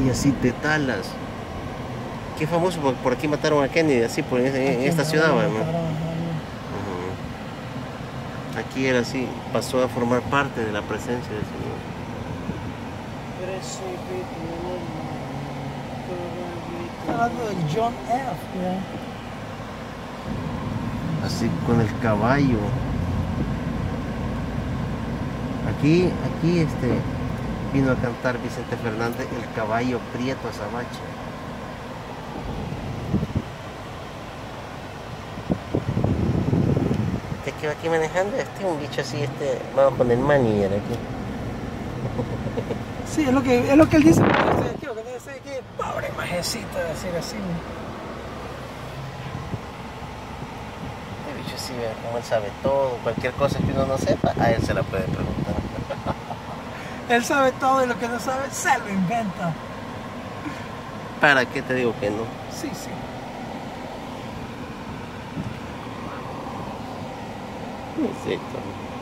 Y así te talas. Qué famoso, por aquí mataron a Kennedy, así, en esta ciudad, ¿no? Aquí él así pasó a formar parte de la presencia del Señor. Hablando del John F. Así con el caballo. Aquí vino a cantar Vicente Fernández El caballo prieto azabache. Este que va aquí manejando, un bicho así, vamos con el manager aquí. Sí, es lo que él dice. Lo que dice aquí, pobre majecita, decir así. Este bicho sí, vea, como él sabe todo, cualquier cosa que uno no sepa, a él se la puede preguntar. Él sabe todo y lo que no sabe, se lo inventa. ¿Para qué te digo que no? Sí, sí. Exacto.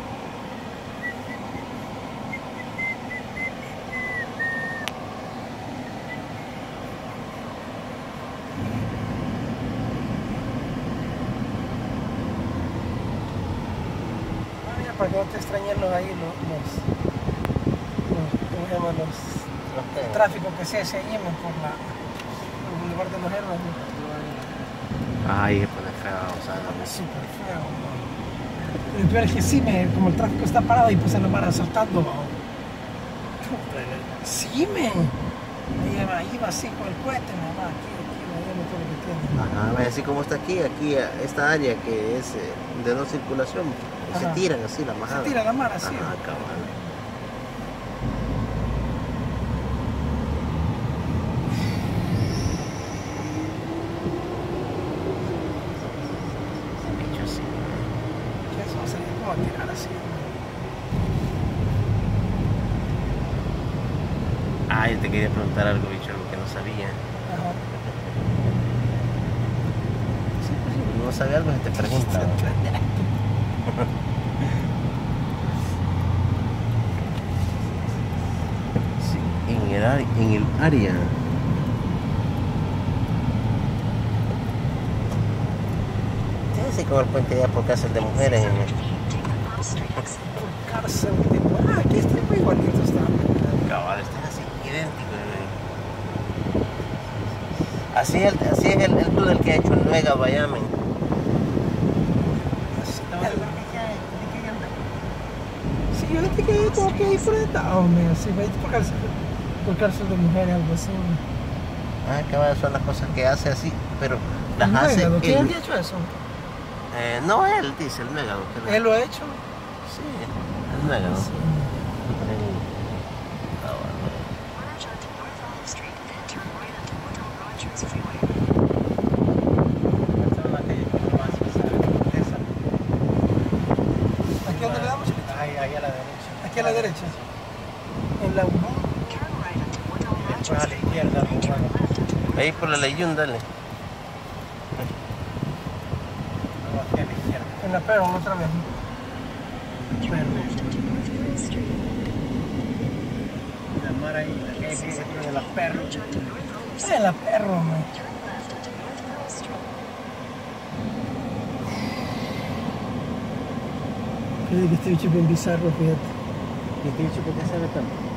Para que no te extrañen ahí ¿cómo se llaman? El tráfico que se hace allí por el Boulevard de los Héroes. Ay, se pone feo, o sea, es súper feo, ¿no? El peor es que sí, como el tráfico está parado y pues se lo van asaltando, ¿no? Sí, ahí va así con el cohete, mamá, aquí, todo lo que tiene. Ajá, así como está aquí, esta área que es de no circulación, se tiran así la majada. Se tira la mar así. Ajá, cabal. Bicho así. ¿Qué es eso? Se le puede tirar así. Ah, yo te quería preguntar algo, bicho, algo que no sabía. Ajá. Sí, pues, si no sabe algo, se te pregunta. Sí, en el área. Sí, como el puente ya por cárcel de mujeres. Por cárcel de mujeres. Aquí está muy igualito está. Cabal, este es así, idéntico. Así es el túnel que ha hecho el Nuega Bayamen. Sí, yo dije que como que diferente. Hombre, así va a ir por cárcel de mujeres, algo así. Ah, cabal, son las cosas que hace así, pero las ¿El hace Nuega? ¿Quién él. ha hecho eso? No él, dice el Nuega. ¿Él lo ha hecho? Sí, el Nuega. Sí. ¿Aquí dónde le damos? Ahí a la derecha. Aquí a la derecha. En la 1. Después a la izquierda, bueno. Ahí por la Leyún, dale. Luego hacia la izquierda. En la Perro, otra vez. La mar ahí, la que hay de las perros. En la Perro, man. Fíjate que este bicho es bien bizarro, fíjate. ¿Y este bicho por qué sabe tanto?